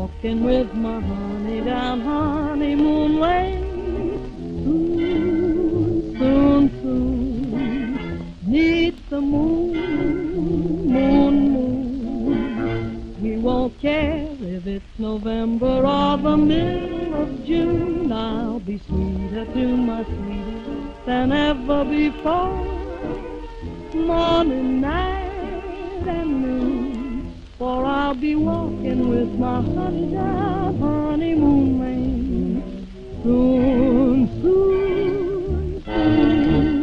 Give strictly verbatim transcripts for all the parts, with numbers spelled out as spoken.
walking with my honey down honeymoon lane. Soon, soon, soon, neath the moon, moon, moon. We won't care if it's November or the middle of June. I'll be sweeter to my sweetie than ever before. Morning, night, and noon, for I'll be walking with my honey down honeymoon lane. Soon, soon, soon.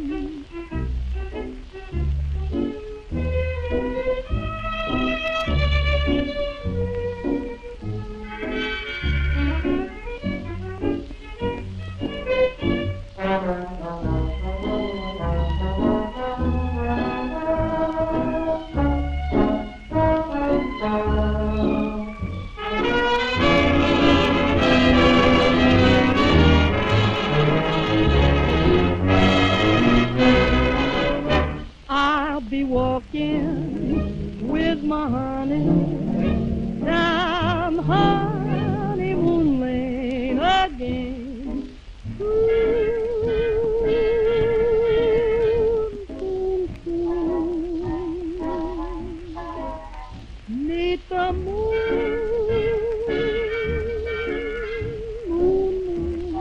Be walking with my honey down honeymoon lane again. Soon, soon, soon, neath the moon, moon,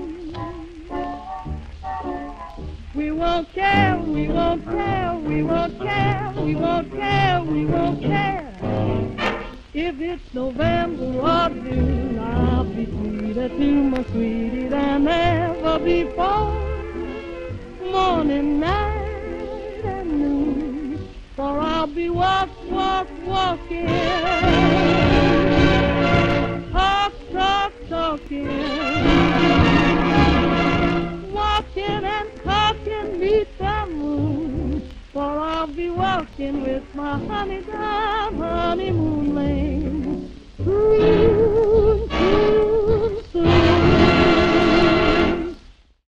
moon. We won't care, we won't care. We won't care, we won't care, we won't care. If it's November or June, I'll be sweeter to my sweetie than ever before. Morning, night, and noon, for I'll be walk, walk, walking. Talk, talk, talking. Walking and talking beneath the moon. For I'll be walking with my honey down